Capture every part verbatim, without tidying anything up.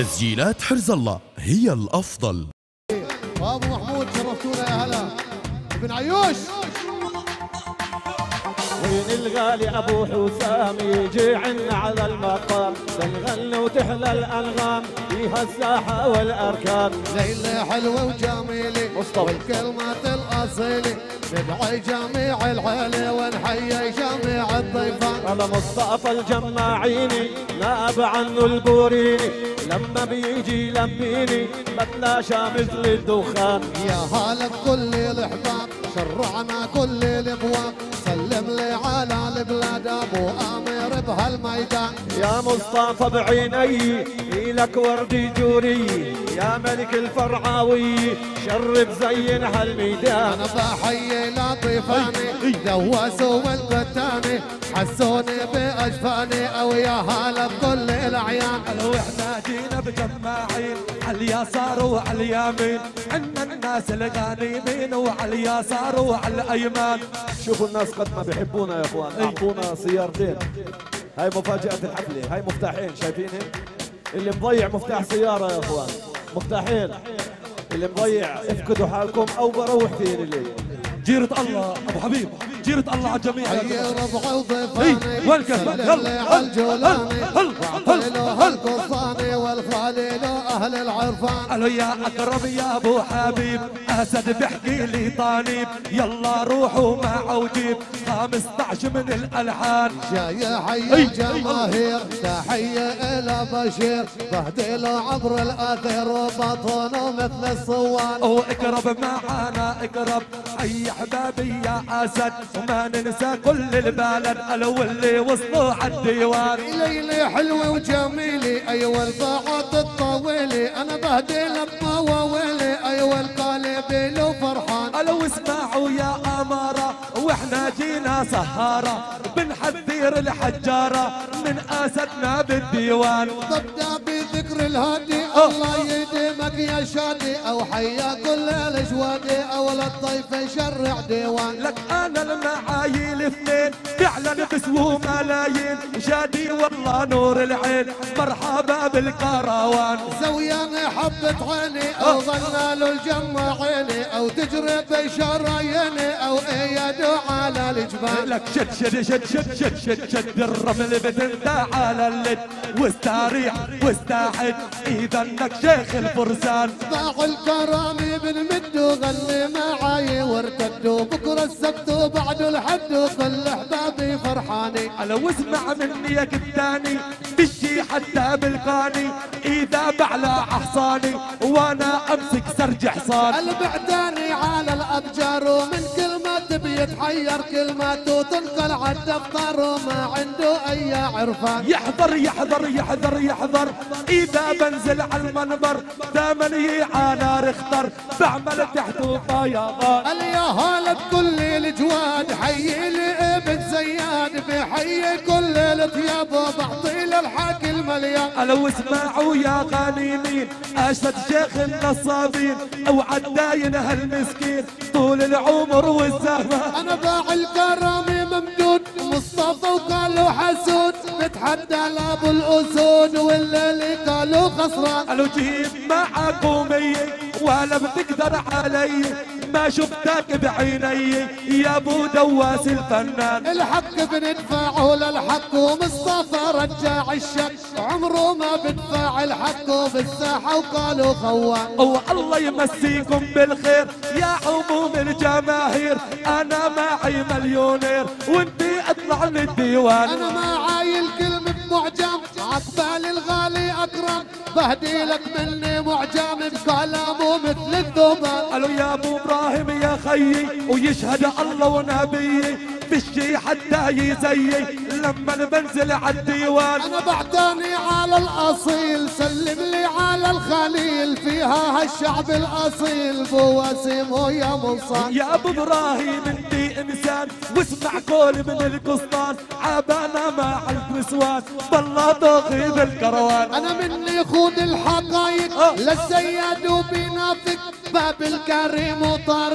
تسجيلات حرز الله هي الأفضل. أبو محمود شرفتونا يا هلا. ابن عيوش وين الغالي ابو حسام يجي عنا على المقام تنغني وتحلى الانغام فيها الساحه والاركان. ليلة حلوة وجميلة والكلمات الاصيلة ندعي جميع العيلة ونحيي جميع الضيفان. انا مصطفى الجماعيني نائب عنه البوريني لما بيجي يلبيني بتلاشى مثل الدخان. يا هلا بكل الاحباب شرعنا كل الابواب سلم لي على البلاد ابو امير بهالميدان. يا مصطفى بعيني إلك وردي جوري يا ملك الفرعاوي شرب زين هالميدان. انا بحيي لطيفاني دواسوا والقتاني حسوني باجفاني او يا هلا بكل الاعيان. لو احنا جينا بجماعين على اليسار وعلى اليمين عنا الناس الغانمين وعلى اليسار وعلى الايمان. شوفوا الناس قد ما بيحبونا يا اخوان. اعطونا سيارتين. هاي مفاجأة الحفلة. هاي مفتاحين شايفينهم؟ اللي مضيع مفتاح سيارة يا اخوان مفتاحين. اللي مضيع افقدوا حالكم او بروح فين الليل. جيرة الله ابو حبيب جيرة الله على الجميع. حي ربع وضيفاني وين كسبان يلا على الجولاني وعطيله القصاني والخالي اهل العرفان. قالوا يا اكرم يا ابو حبيب اسد بحكي لي طانيب يلا روحوا مع وجيب خمسطعش من الالحان. جاي حي الجماهير تحيه الى بشير بهدله عبر الاثير وبطنه مثل الصوان. واقرب معانا اقرب حي احبابي يا اسد وما ننسى كل البلد قالوا اللي وصلوا على الديوان. ليلي حلوه وجميله ايوه الباعات الطويله انا بهدل بمواويلي ايوه القلب له فرحان. قالوا اسمعوا يا اماره واحنا جينا سهاره بنحذر الحجاره من اسدنا بالديوان. ضبنا بذكر الهادي الله يديمك يا شادي او حيا كل الجوادي او للضيف يشرع ديوان. لك انا المعاييل اثنين فعلا بسووا ملايين شادي والله نور العين مرحبا بالكروان. زوياني حبة عيني او ظلنا له الجمع عيني او تجري بشراييني او ايده على الجبال. لك شد شد شد شد شد شد شد الرمل بتنتع على اللد واستريح واستعد اذا انك شيخ الفرسان. باع الكرامي بنمدوا غني معاي وارتدوا بكره السبت وبعد الحد كل احبابي فرحاني. لو اسمع مني يا كتاني بشي حتى بالقاني اذا بعلى حصاني وانا امسك سرج حصان. البعداني على الابجار ومن كلمه بيتحير كلماته تنقل على الدفتر وما عنده اي عرفان. يحذر يحذر يحذر يحذر اذا بنزل على المنبر ثمني على رختر بعمل تحته فيضان. يا هلا بكل الجواد حي لي ابن زياد بحي كل الثياب وبعطي للحق المليان. لو اسمعوا يا غانمين اشهد شيخ النصابين او عداين هالمسكين طول العمر والزهمه. انا باع الكرامي ممدود مصطفى وقالوا حسود نتحدى لابو الاسود والليل قالوا خسران. قالوا جيب معك قومية ولا بتقدر علي ما شفتك بعيني يا ابو دواس الفنان. الحق بندفعه للحق ومصطفى رجع الشك عمره ما بدفع الحق بالساحه وقالوا خوان. والله يمسيكم بالخير يا عموم الجماهير انا معي مليونير وانتي اطلع من الديوان. انا معاي الكلمه بمعجم عقبال الغالي اكرم بهدي لك مني معجم بكلامه مثل الذباب. قالوا يا ابو ابراهيم يا خيي ويشهد الله ونبيي بالشي حتى يزيي لما بنزل على الديوان. انا بعتني على الاصيل سلم لي على الخليل فيها هالشعب الاصيل بواسم ويا منصان. يا ابو ابراهيم انتي انسان واسمع قول من القسطان عبانا مع النسوان بالله ضاغي بالكروان. انا مني خود الحقايق للسياد وبينافق باب الكريم وطارق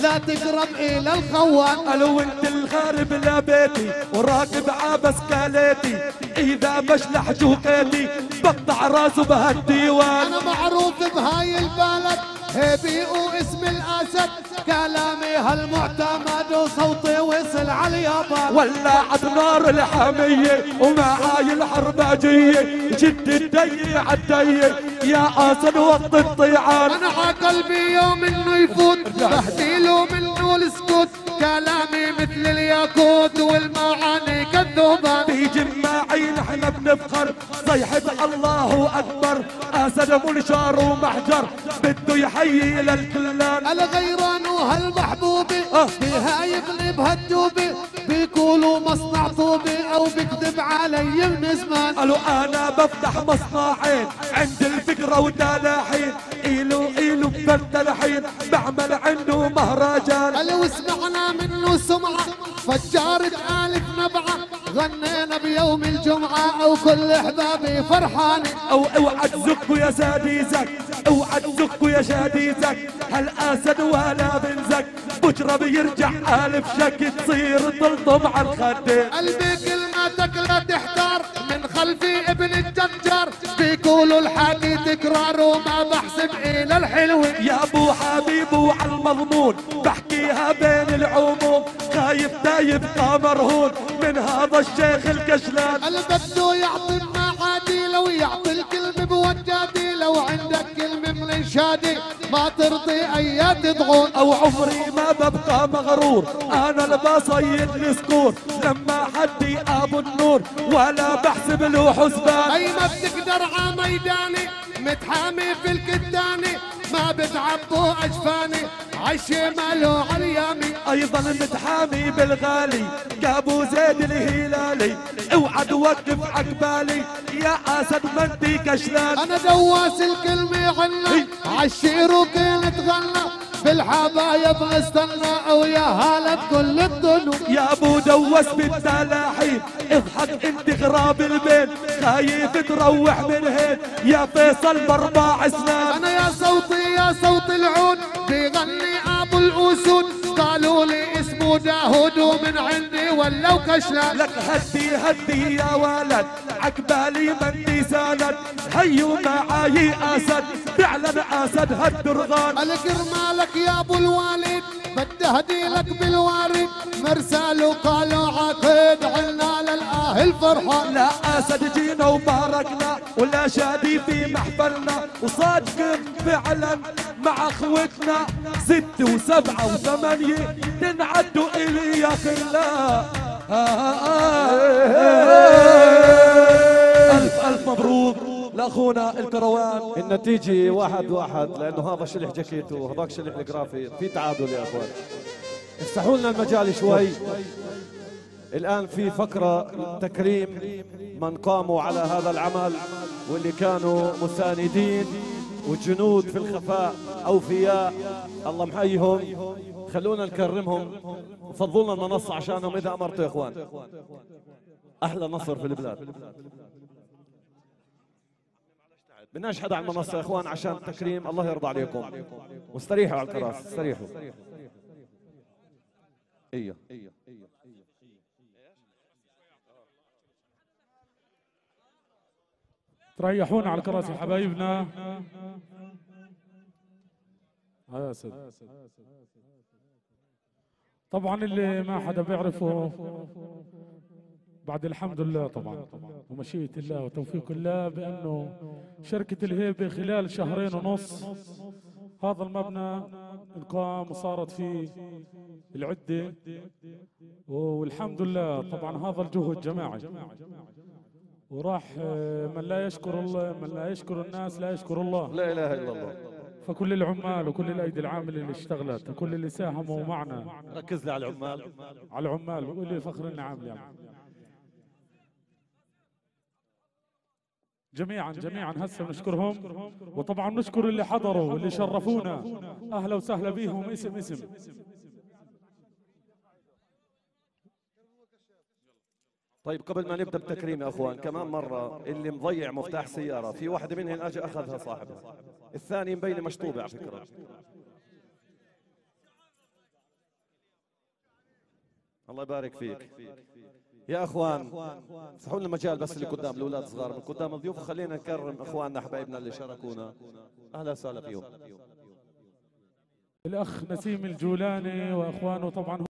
لا تقرب الى الخوان. قالوا انت الخارب لبيتي وراكب عبسكاليتي، اذا بشلح جوقيتي بقطع راسه بهالديوان. انا معروف بهاي البلد هيبي واسم الاسد، كلامي هالمعتمد وصوتي وصل على اليابان. ولعت نار الحمية ومعاي الحرباجية، جد الدي عالدي يا اسد وقت الطيعان. انا عقلبي يوم انه يفوت بهديله منه السكوت، كلامي مثل الياقوت والمعاني كالذوبان. بيجي معي نحن بنفخر صيحة الله اكبر، اسد منشار ومحجر بده يحيي للكلان. الغيران وهالمحبوبي بها يغلب هالدوبي، بيقولوا مصنع طوبي او بكذب علي من زمان. قالوا انا بفتح مصنعين عند الفكرة والدلاحين، ايلو ايلو بفتلحين بعمل عنده مهرجان. قالوا سمعنا منه سمعة فجارة آلف نبعة، غنينا بيوم الجمعة او كل احبابي فرحاني. او اوعى تزكوا يا ساديزك، اوعى تزكوا يا شاديزك، هالاسد ولا بنزك بكره بيرجع الف شك تصير تلطم على الخدين. قلبي كلماتك لا تحتار من خلفي ابن التجار، بيقولوا الحكي تكرار وما بحسب الى الحلوة. يا ابو حبيب وعلى المضمون بحكيها بين العموم، خايف تايب مرهون من هذا الشيخ الكشلان. قلب بده يعطي المعادي لو يعطي الكلمة بوجادي، لو عندك كلمة من انشادي ما ترضي ايات تضغون. او عمري ما ببقى مغرور انا اللي بصيد السكور، لما حدي ابو النور ولا بحسب له حسبان. اي ما بتقدر ع ميداني متحامي في الكتاني، ما بتعبوا اجفاني عالشمال وعاليامي. ايضا متحامي بالغالي كابو زيد الهلالي، اوعى توقف عقبالي يا اسد ما انتي كشلان. انا دواس الكلمة عنا عالشير وكنت غنى، بالحبايب استنى او يا هلا بكل الذنوب. يا ابو دوس بالتلاحين اضحك انت غراب البيت، خايف تروح من هين يا فيصل باربع سنان. انا يا صوتي يا صوت العود بيغني ابو الاسود، قالوا لي اسمه داود ومن عندي ولو كشلان. لك هدي هدي يا ولد عقبالي مني ساند، هيو معاي اسد فعلا اسد هالدرغان. الكرمالك يا ابو الوالد بدي اهدي لك بالوارد، مرسال وقالوا عقد عنا للاهل فرحان. لا اسد جينا وباركنا ولا شادي في محفلنا، وصادق فعلا مع اخوتنا ست وسبعة وثمانية تنعدوا الي يا خلا. الف الف مبروك لاخونا الكروان. النتيجة واحد واحد، لأنه هذا شلح جاكيته وهذاك شلح الجرافي، في تعادل يا أخوان. افتحوا لنا المجال شوي. الآن في فقرة تكريم من قاموا على هذا العمل واللي كانوا مساندين وجنود في الخفاء أوفياء، الله محيهم. خلونا نكرمهم وفضلوا لنا المنصة عشانهم إذا أمرتوا يا إخوان. أحلى نصر في البلاد. بدناش حدا على المنصة يا إخوان عشان التكريم، الله يرضى عليكم. واستريحوا على الكراسي، استريحوا. ايوه تريحون على الكراسي حبايبنا. يا سيد طبعا اللي ما حدا بيعرفه بعد الحمد لله طبعا ومشيئة الله وتوفيق الله بأنه شركة الهيبة خلال شهرين ونص هذا المبنى انقام وصارت فيه العدة، والحمد لله طبعا هذا الجهد جماعي، وراح من لا يشكر الله من لا يشكر الناس لا يشكر الله. لا إله إلا الله. فكل العمال وكل الايدي العامله اللي اشتغلت وكل اللي ساهموا معنا، ركز لي على العمال، على العمال بقول لي فخر النعام يعني جميعا جميعا هسه بنشكرهم، وطبعا نشكر اللي حضروا واللي شرفونا، اهلا وسهلا بيهم اسم اسم. طيب قبل ما نبدا بالتكريم يا اخوان، كمان مره اللي مضيع مفتاح سياره في واحده منهن اجى اخذها صاحبها، الثاني مبينه مشطوبه على فكره. الله يبارك فيك يا اخوان. افتحوا لنا مجال بس اللي قدام الاولاد الصغار من قدام الضيوف، وخلينا نكرم اخواننا حبايبنا اللي شاركونا. اهلا وسهلا فيهم. الاخ نسيم الجولاني واخوانه طبعا.